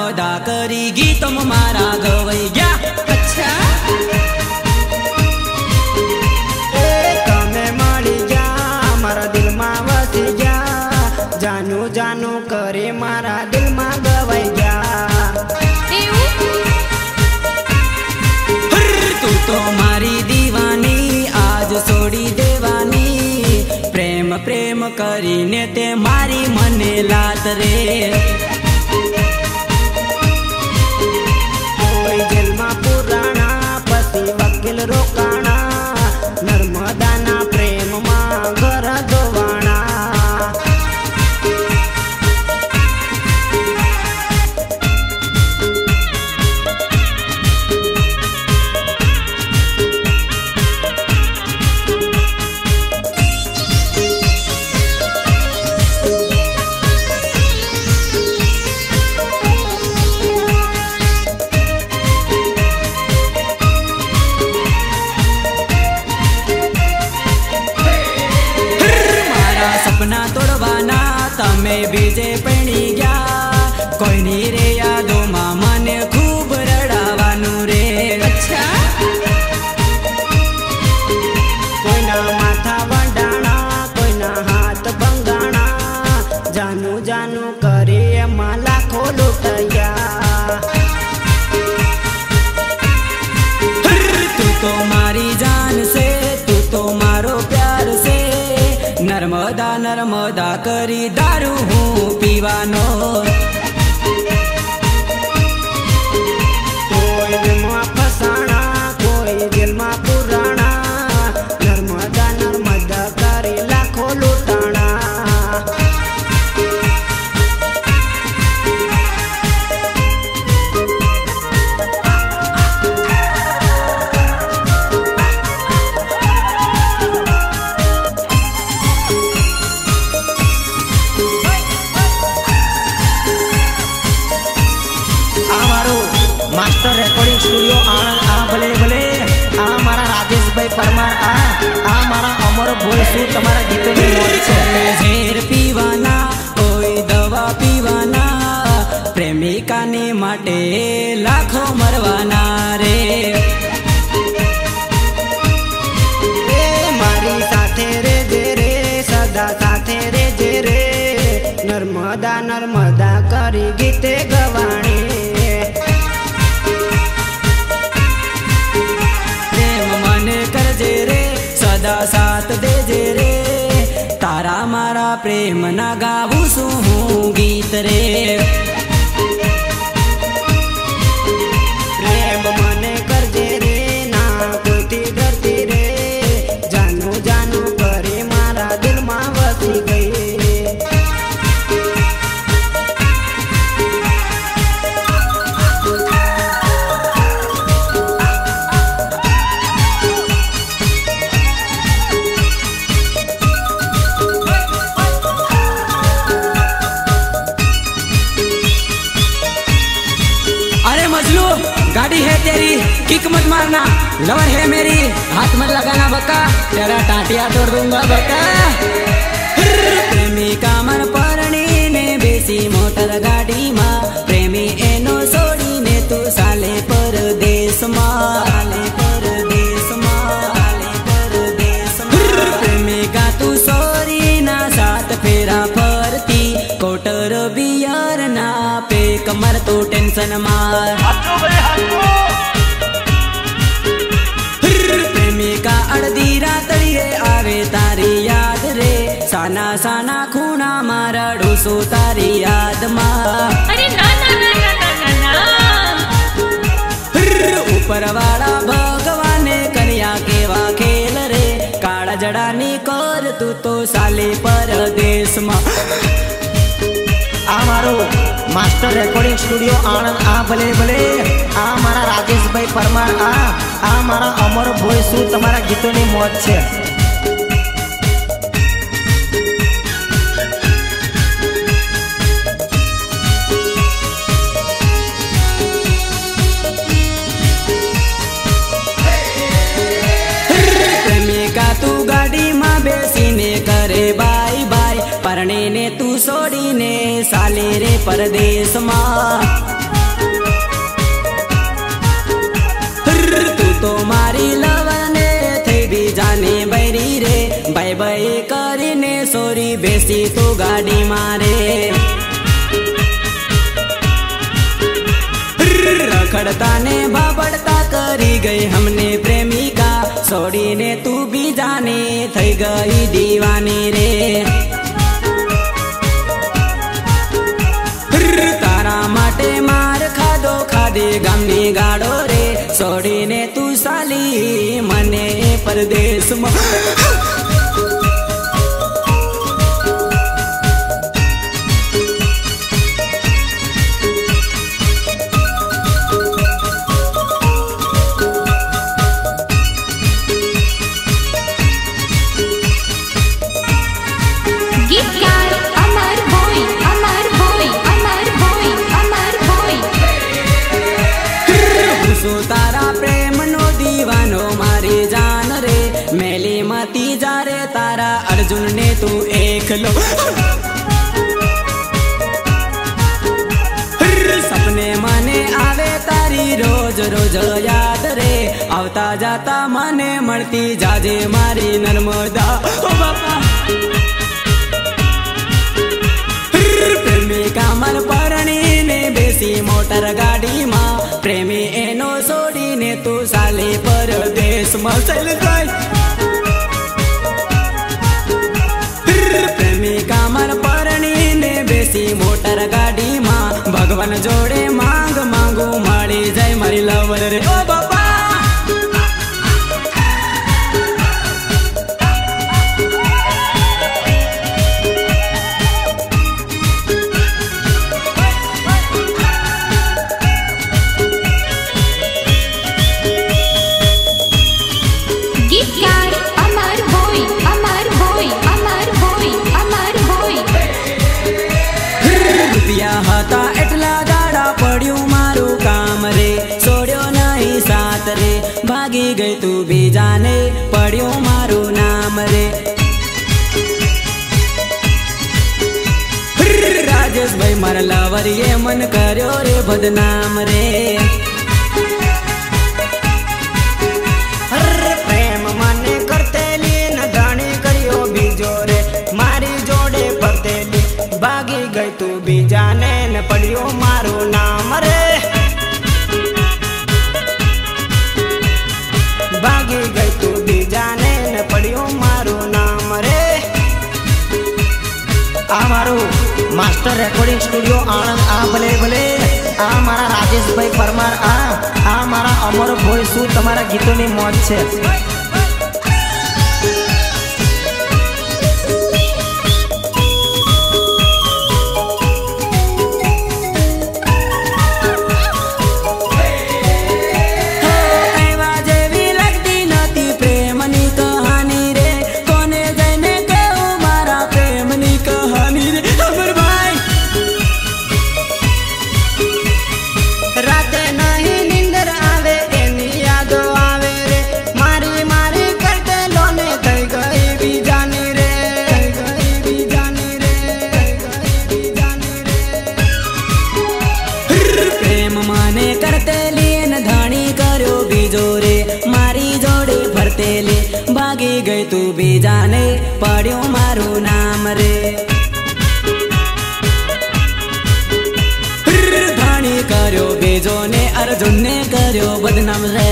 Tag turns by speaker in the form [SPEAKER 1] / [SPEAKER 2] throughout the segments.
[SPEAKER 1] नर्मदा करी गीतम मारा गवई गया। अच्छा
[SPEAKER 2] तमे मળી जा मारा दिल में वसी जा जानू जानू करे मारा दिल में गवाई जा।
[SPEAKER 1] तू तो मारी दीवानी आज छोड़ी देवानी प्रेम प्रेम करीने ते मारी मने लात रे।
[SPEAKER 2] कोई जेल में पुराना पति वकील रोकाणा नर्मदा ना प्रेम में घर धोवाणा।
[SPEAKER 1] सपना तोड़वाना तमे बीजे पड़ी गया कोई नी रे यादों मां मने खूब रड़ावानू रे। अच्छा
[SPEAKER 2] कोई ना माथा वडाणा कोई ना हाथ भंगाणा जानू जानू करे एमां लाखो लूटया।
[SPEAKER 1] तू तो मारी जान से तू तो मारो प्यार से नर्मदा नर्मदा करी दारू हूँ पीवानो।
[SPEAKER 2] कोई दिल में फसाना कोई दिल में पुराना नर्मदा नर्मदा करे लाखो लूटाना। मास्टर रेकॉर्डिंग स्टूडियो आनंद आ भले भले आ मारा राजेश भाई परमार आ मारा अमर भोई शू तमारा गीतों में मौज छे।
[SPEAKER 1] ઝેર પીવાના કોઈ દવા પીવાના પ્રેમિકા ને માટે લાખો મરવાના રે।
[SPEAKER 2] मारी साथे रे जे रे सदा साथे रे जे रे नर्मदा नर्मदा करी गीते गवाणी।
[SPEAKER 1] सदा साथ दे जे रे तारा मारा प्रेम ना गावू सू हूँ गीत रे।
[SPEAKER 2] प्रेम मने कर जे रे ना कोई डरती रे जानू जानू करे मारा दिल में वसी गई।
[SPEAKER 1] गाड़ी है तेरी किक मत मारना लवर है मेरी हाथ मत लगाना बका तेरा टाटिया तोड़ दूंगा बका। प्रेमी का मन परणी ने बेसी मोटर गाड़ी मा प्रेमी एनो सोड़ी ने तू साले परदेश मा प्रेमी का तू सोरी ना साथ फेरा फरती कोटर बियर ना पे कमर तो टेंशन मार। प्रेमिका अड़दी रातड़िए आवे तारी याद रे साना साना खूना मारा डोसो तारी याद मा।
[SPEAKER 3] अरे ना ना ना ना ना ना
[SPEAKER 1] ऊपर वाला भगवाने कन्या केवा खेल रे काला जड़ा नी कर तू तो साले परदेश मा।
[SPEAKER 2] आ मारो मास्टर रेकॉर्डिंग स्टूडियो आनंद आ भले भले आ मारा राजेश भाई परमार आ मारा अमर भोई शू तमारा गीतों में मौज छे।
[SPEAKER 1] प्रेमिका तू गाड़ी में बेसीने करे बाय बाय परणे ने तू छोड़ी ने साले रे परदेश मा। બેસી તું ગાડી મારે રખડતા ને બાબડતા કરી ગઈ हमने પ્રેમિકા છોડીને તું બીજાને થઈ ગઈ દીવાની રે તારા માટે માર ખાધો ખાધે ગામની ગાડો રે છોડીને તું સાલી મને પરદેશમાં તારા પ્રેમ નો દીવાનો મારી જાન રે મેલી મતી જારે તારા અર્જુન ને તું એકલો સપને મને આવે તારી રોજ રોજ યાદ રે આવતા જાતા મને મળતી જાજે મારી નર્મદા ઓ બાપા પ્રેમિકા મન પરણીને બેસી મોટર ગાડીમાં પ્રેમી એનો છોડીને તું સાલે પરદેશમાં ચાલ જાય પ્રેમિકા મન પરણીને બેસી મોટર ગાડીમાં ભગવાન જોડે માંગ માંગુ મળી જાય મારી લવર રે ઓ બાપા હતા એટલા દાડા પડ્યું મારું કામ રે છોડ્યો નહીં સાથ રે ભાગી ગઈ તું બીજાને પડ્યું મારું નામ રે રાજેશભાઈ મારા લવરીએ મન કર્યો રે બદનામ રે પ્રેમ મને કરતેલી ન જાણી કર્યો બીજો રે મારી જોડે ફરતેલી ભાગી ગઈ તું બીજાને ને પડ્યો મારું નામ રે ભાગી ગઈ તું બીજાને ને પડ્યો મારું નામ રે
[SPEAKER 2] આ મારું માસ્ટર રેકોર્ડિંગ સ્ટુડિયો આણંદ આ ભલે ભલે આ મારા રાજેશભાઈ પરમાર આ મારા અમર ભોઈ શું તમારા ગીતોની મોજ છે
[SPEAKER 1] ભાગી ગઈ તું બીજાને પડ્યું મારું નામ રે ધણી કર્યો બીજો ને અર્જુન ને કર્યો બદનામ રે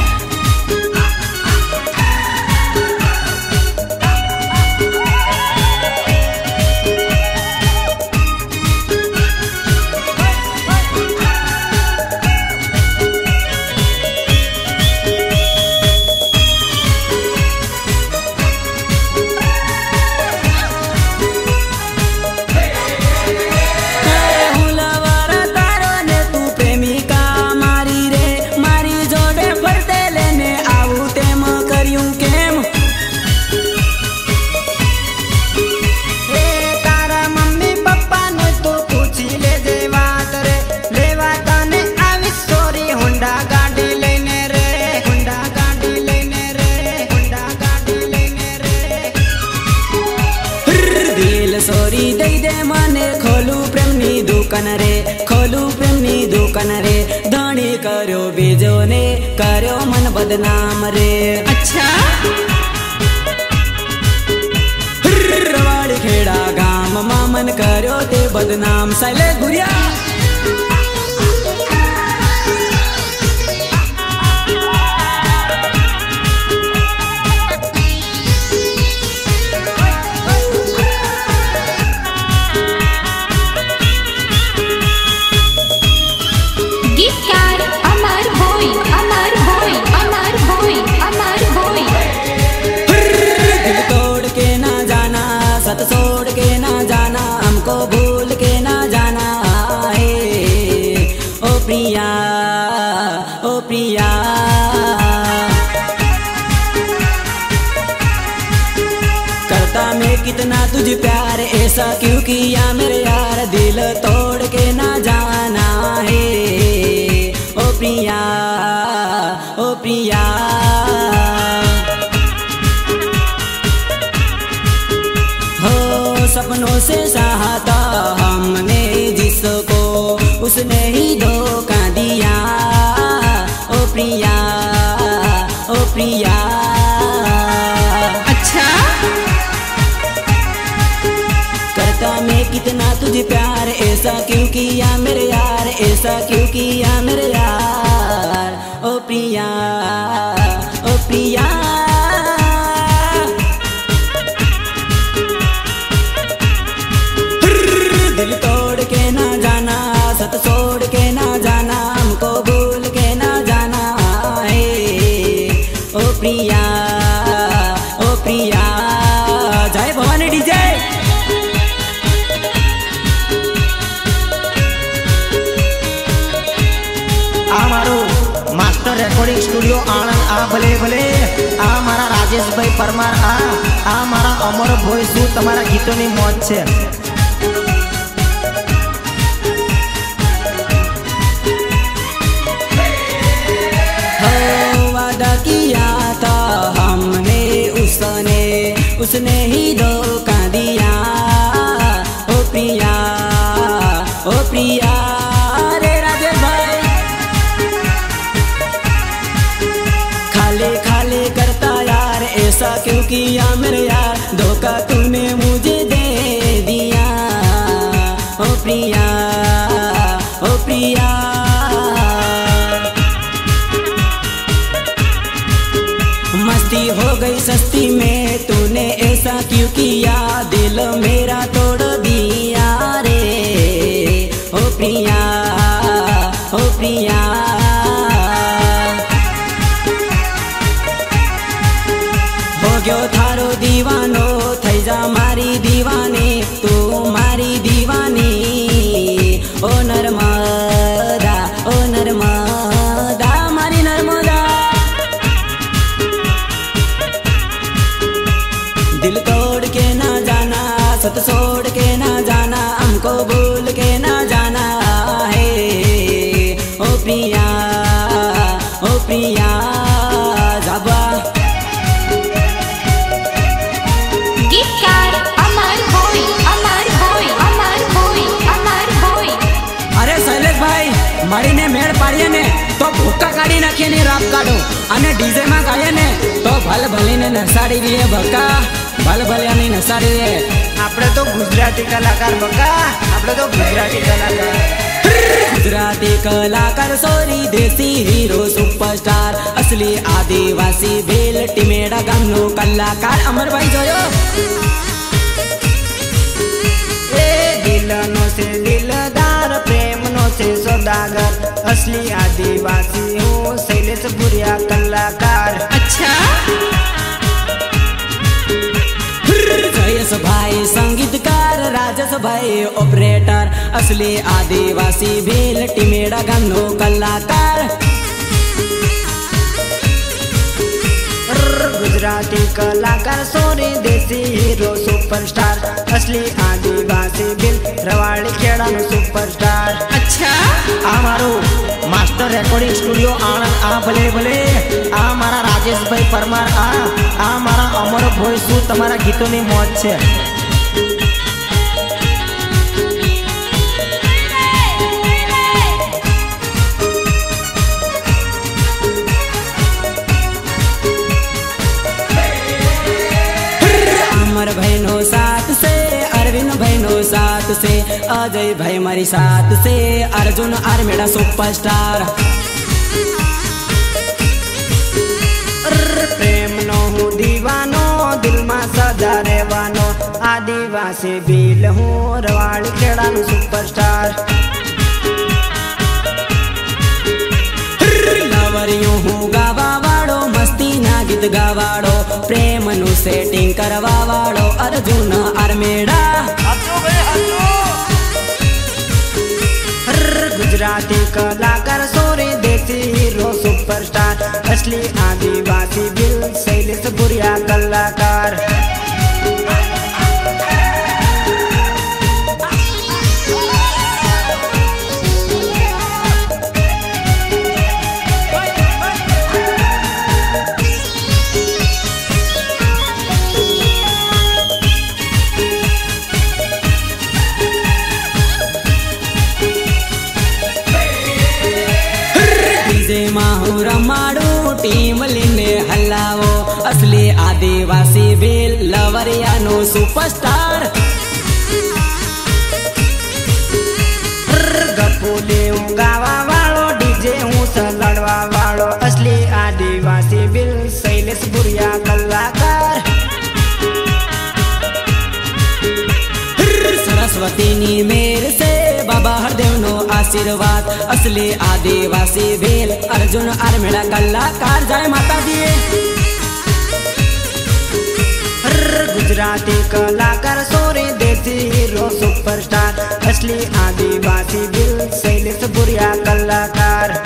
[SPEAKER 1] दुकान रे खोलू प्रेमनी दुकान रे धणी करो बीजो ने करो मन बदनाम रे। अच्छा रवाड़ी खेड़ा बदनाम शैलेश भुरिया।
[SPEAKER 3] गीतकार अमर भोई, अमर भोई, अमर भोई, अमर भोई।
[SPEAKER 1] दिल तोड़ के ना जाना, सत छोड़ के ना जाना, हमको भूल के ना जाना है। ओ प्रिया, ओ प्रिया, करता मैं कितना तुझे प्यार, ऐसा क्यों किया मेरे यार, दिल तोड़ के ना जाना है। ओ प्रिया, ओ प्रिया, हो सपनों से चाहता हमने जिसको, उसने ही धोखा दिया। ओ प्रिया, ओ प्रिया।
[SPEAKER 3] अच्छा
[SPEAKER 1] करता मैं कितना तुझे प्यार, ऐसा क्यों किया मेरे यार, ऐसा क्यों किया मेरे यार। ओ प्रिया, ओ प्रिया, दिल तोड़ के ना जाना, सत छोड़ के ना जाना, हमको भूल के ना जाना है। ओ प्रिया, ओ प्रिया, जय भवानी डीजे।
[SPEAKER 2] આ મારું માસ્ટર રેકોર્ડિંગ સ્ટુડિયો આણંદ, આ ભલે ભલે, આ મારા રાજેશભાઈ પરમાર, આ મારા અમર ભોઈ, શું તમારા ગીતોની મોજ છે।
[SPEAKER 1] वादा किया था हमने उसने, उसने ही धोखा दिया। ओ प्रिया, ओ प्रिया, रे राजेश भाई, खाली खाली करता यार, ऐसा क्यों किया मेरे यार, धोखा तूने मुझे दे दिया। ओ प्रिया, ओ प्रिया, मस्ती हो गई सस्ती में, तूने ऐसा क्यों किया, दिल मेरा तोड़ दिया रे। ओ प्रिया, ओ प्रिया, हो गयो थारो दीवानो, थई जा मारी दीवानी, तू मारी दीवानी। ओ नर्मदा, ओ नर्मदा, मारी नर्मदा, दिल तोड़ के ना जाना, सत छोड़ के ना जाना, हमको भूल के ना जाना है। ओ प्रिया, ओ प्रिया, जाबा।
[SPEAKER 3] गीतकार अमर भोई, अमर भोई, अमर भोई, अमर भोई।
[SPEAKER 1] अरे शैलेश भाई, મળીને મેળ પાડીએ ને તો ભૂકા કાઢી નાખીએ ને રાપ કાઢો, અને ડીજે માં ગાઈએ ને તો ભલ ભલીને નસાડી દઈએ બકા, ભલ ભલ્યાની નસાડી દે।
[SPEAKER 2] આપણે તો ગુજરાતી કલાકાર બકા, આપણે તો ગુજરાતી કલાકાર।
[SPEAKER 1] गुजराती कलाकार सोरी देसी हीरो सुपरस्टार, असली आदिवासी भेल टीमेड़ा गामनो कलाकार अमर भाई जोयो।
[SPEAKER 2] ए दिलनो से दिलदार, प्रेमनो से सौदागर, असली आदिवासी हूँ शैलेश भुरिया कलाकार।
[SPEAKER 3] अच्छा
[SPEAKER 1] जयेश भाई संगीतकार, राजेश भाई ऑपरेटर, असली आदिवासी भेल टीमेड़ा गामनो कलाकार।
[SPEAKER 2] गुजराती कलाकार सोरी देसी हीरो सुपरस्टार, असली आदिवासी बिल रवाड़ी खेड़ानो सुपरस्टार।
[SPEAKER 3] अच्छा
[SPEAKER 2] आ मारू मास्टर रेकॉर्डिंग स्टूडियो आनंद, आ भले भले, आ मारा राजेशभाई परमार, आ मारा अमर भोई, શું તમારા ગીતોની મોજ છે।
[SPEAKER 1] अमर भाई नो साथ से, अरविंद भाई नो साथ से, अजय भाई मारी साथ से अर्जुन आर्मेड़ा सुपरस्टार
[SPEAKER 2] प्रेम नो हूँ दीवानो दिल में सदा रहवानो आदिवासी बिल हूँ रवाड़ी खेड़ा नु सुपरस्टार
[SPEAKER 1] लवरियों हूँ गावा वाड़ो मस्ती ना गीत गावाड़ो प्रेम नु सेटिंग करवा वाड़ो अर्जुन आर्मेड़ा
[SPEAKER 2] गुजराती कलाकार सोरे देसी हीरो सुपरस्टार असली आदिवासी बिल शैलेश बुरिया कलाकार
[SPEAKER 1] माहू रमाड़ू टीम लीने हल्लाओ असली आदिवासी बिल लवरिया नो सुपरस्टार
[SPEAKER 2] गपुले गावा वालो डीजे हूँ लड़वा वालो असली आदिवासी बिल शैलेश बुरिया कलाकार
[SPEAKER 1] सरस्वती नी मेर से बाबा हरदेव नो आशीर्वाद असली आदिवासी बिल अर्जुन आर्मेड़ा कलाकार जय माता दी
[SPEAKER 2] गुजराती कलाकार सोरे देसी हीरो सुपरस्टार असली आदिवासी बिल शैलेश बुरिया कलाकार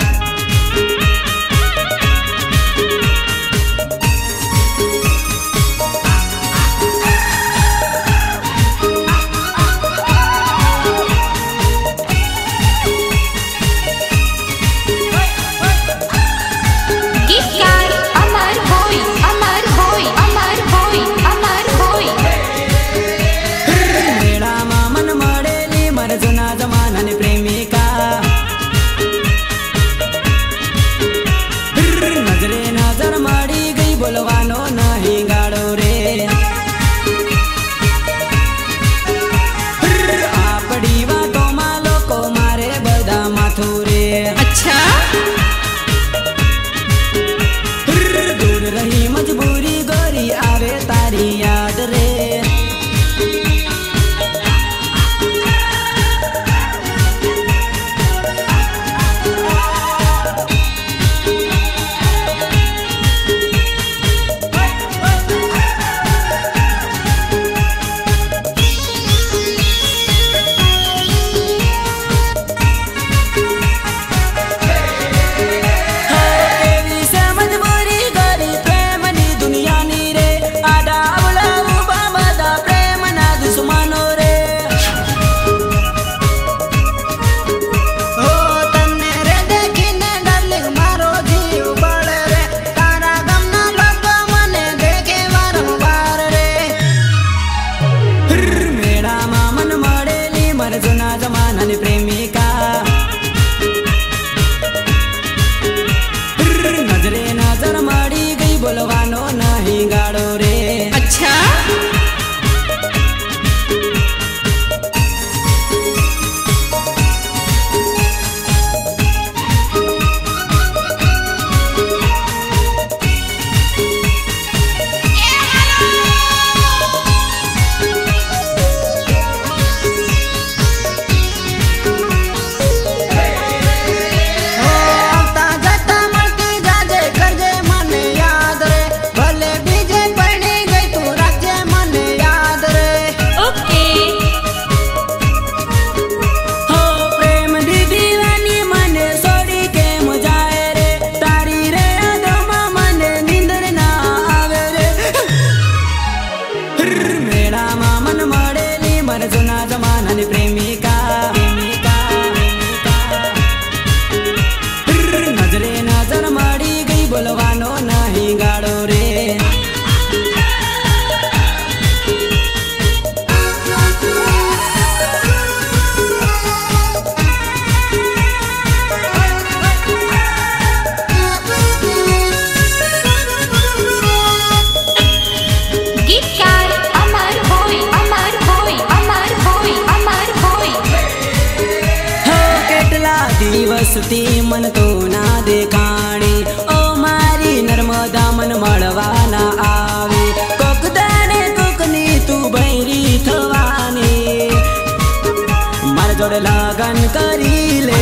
[SPEAKER 1] મન તો ના દેખાણી ઓ મારી નર્મદા મન મળવા ના આવે કોક દાડે કોકની તું બૈરી થવાની મારા જોડે લગન કરી લે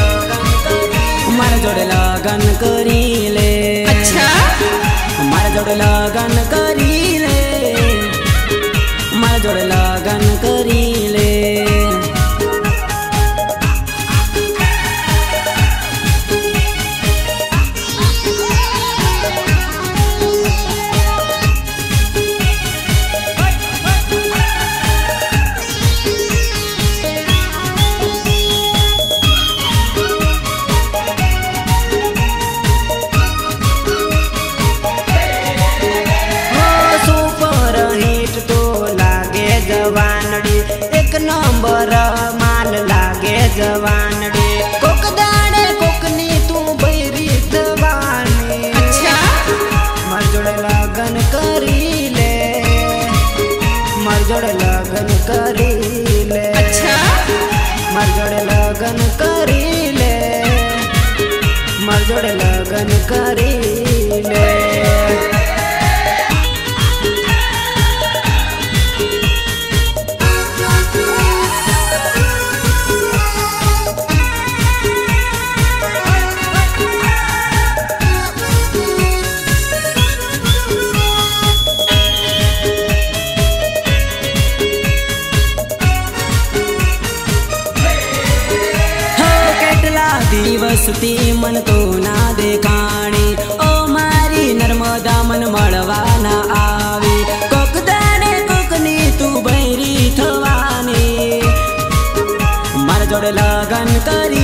[SPEAKER 1] મારા જોડે લગન કરી લે મારા જોડે લગન કરી લે મારા જોડે લગન કરી લે एक नंबर माल लागे जवानड़ी कोक दाड़े कोकनी तू बैरी थवानी मार जोड़े लगन करी ले मार जोड़े लगन करी ले मार जोड़े लगन करी ले मार जोड़े लगन करी ले દિવસથી મન તો ના દેખાણી ઓ મારી નર્મદા મન મળવા ના આવી કોક દાડે કોકની તું બૈરી થવાની મારા જોડે લગન કરી